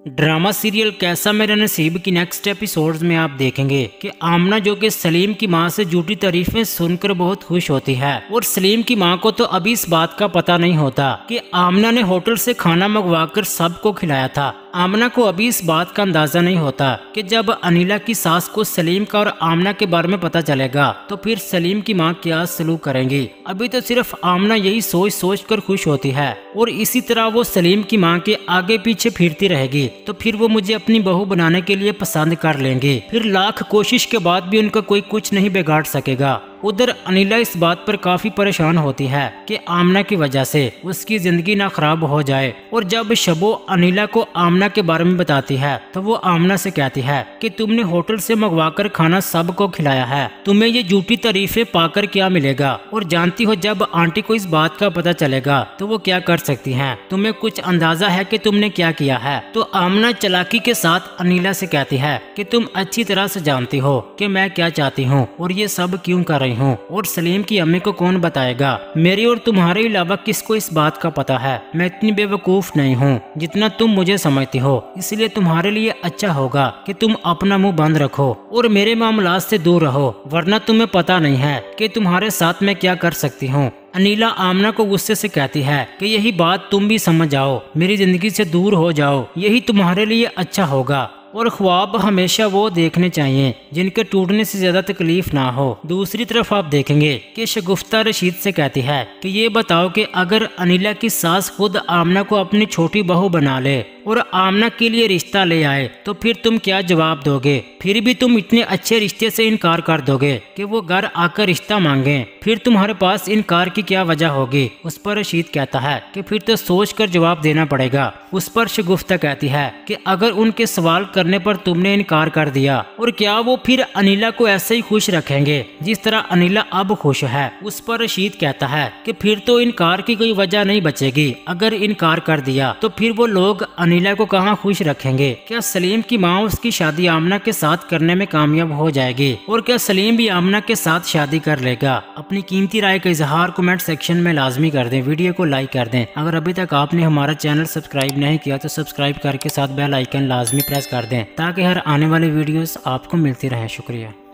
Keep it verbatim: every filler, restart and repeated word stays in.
Drama serial कैसा मेरा नसीब की नेक्स्ट एपिसोड्स में आप देखेंगे कि आमना जो कि सलीम की मां से झूठी तारीफें सुनकर बहुत खुश होती है और सलीम की मां को तो अभी इस बात का पता नहीं होता कि आमना ने होटल से खाना मंगवाकर सबको खिलाया था। आमना को अभी इस बात का अंदाजा नहीं होता कि जब अनिला की सास को सलीम का और आमना के बारे में पता चलेगा तो फिर सलीम की मां क्या सलूक करेंगी। अभी तो सिर्फ आमना यही सोच सोच कर खुश होती है और इसी तरह वो सलीम की मां के आगे पीछे फिरती रहेगी तो फिर वो मुझे अपनी बहू बनाने के लिए पसंद कर लेंगे। फिर लाख कोशिश के बाद भी उनका कोई कुछ नहीं बिगाड़ सकेगा। उधर अनिला इस बात पर काफी परेशान होती है कि आमना की वजह से उसकी जिंदगी ना खराब हो जाए और जब शबो अनिला को आमना के बारे में बताती है तो वो आमना से कहती है कि तुमने होटल से मंगवाकर खाना सबको खिलाया है, तुम्हें ये झूठी तारीफें पाकर क्या मिलेगा। और जानती हो जब आंटी को इस बात का पता चलेगा तो वो क्या कर सकती हैं, तुम्हें कुछ अंदाजा है कि तुमने क्या किया है। तो आमना चालाकी के साथ अनिला से कहती है कि तुम अच्छी तरह से जानती हो कि मैं क्या चाहती हूँ और ये सब क्यों कर रही हूँ और सलीम की अम्मी को कौन बताएगा। मेरी और तुम्हारे अलावा किसको इस बात का पता है। मैं इतनी बेवकूफ नहीं हूँ जितना तुम मुझे समझती हो, इसलिए तुम्हारे लिए अच्छा होगा कि तुम अपना मुंह बंद रखो और मेरे मामलात से दूर रहो, वरना तुम्हें पता नहीं है कि तुम्हारे साथ मैं क्या कर सकती हूँ। अनिला आमना को गुस्से से कहती है कि यही बात तुम भी समझ जाओ, मेरी जिंदगी से दूर हो जाओ, यही तुम्हारे लिए अच्छा होगा। और ख्वाब हमेशा वो देखने चाहिए जिनके टूटने से ज्यादा तकलीफ ना हो। दूसरी तरफ आप देखेंगे कि शगुफ्ता रशीद से कहती है कि ये बताओ कि अगर अनिला की सास खुद आमना को अपनी छोटी बहू बना ले और आमना के लिए रिश्ता ले आए तो फिर तुम क्या जवाब दोगे। फिर भी तुम इतने अच्छे रिश्ते से इनकार कर दोगे कि वो घर आकर रिश्ता मांगे, फिर तुम्हारे पास इनकार की क्या वजह होगी। उस पर रशीद कहता है कि फिर तो सोच कर जवाब देना पड़ेगा। उस पर शगुफ्ता कहती है कि अगर उनके सवाल करने पर तुमने इनकार कर दिया और क्या वो फिर अनिला को ऐसे ही खुश रखेंगे जिस तरह अनिला अब खुश है। उस पर रशीद कहता है कि फिर तो इनकार की कोई वजह नहीं बचेगी। अगर इनकार कर दिया तो फिर वो लोग अनिला को कहाँ खुश रखेंगे। क्या सलीम की माँ उसकी शादी आमना के साथ करने में कामयाब हो जाएगी और क्या सलीम भी आमना के साथ शादी कर लेगा। अपनी कीमती राय का इजहार कमेंट सेक्शन में लाजमी कर दें, वीडियो को लाइक कर दें। अगर अभी तक आपने हमारा चैनल सब्सक्राइब नहीं किया तो सब्सक्राइब करके साथ बेल आइकन लाजमी प्रेस कर दें ताकि हर आने वाली वीडियोस आपको मिलती रहे। शुक्रिया।